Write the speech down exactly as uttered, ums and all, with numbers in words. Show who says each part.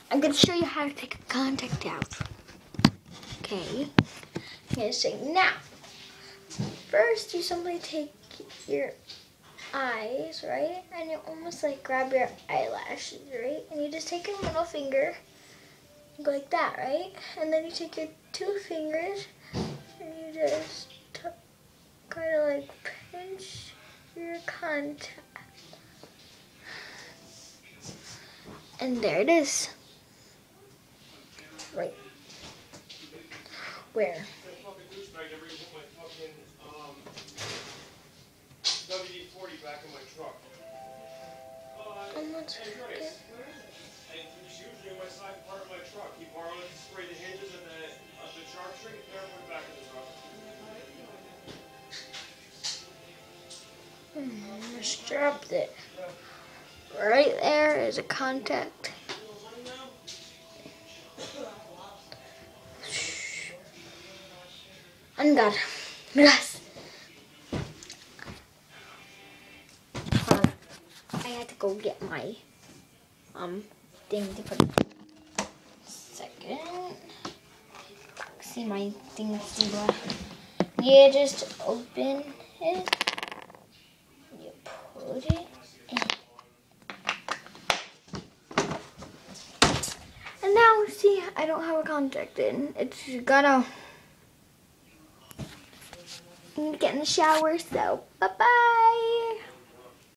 Speaker 1: I'm going to show you how to take a contact out. Okay. I'm going to say now. First, you simply take your eyes, right? And you almost like grab your eyelashes, right? And you just take your middle finger and go like that, right? And then you take your two fingers and you just kind of like pinch your contact. And there it is. Right. Where?
Speaker 2: W D forty back in my truck.
Speaker 1: I'm not sure.
Speaker 2: Hey, he's usually in my side part of my truck. He borrowed it to spray the hinges and the, uh, the sharp string and never put it back in the truck.
Speaker 1: Hmm, just dropped it. Right there is a contact. And God. Yes. Uh, I had to go get my um thing to put it. Second. See my thing. You just open it. You put it in. And now, see, I don't have a contact in. It's gotta get in the shower, so bye-bye.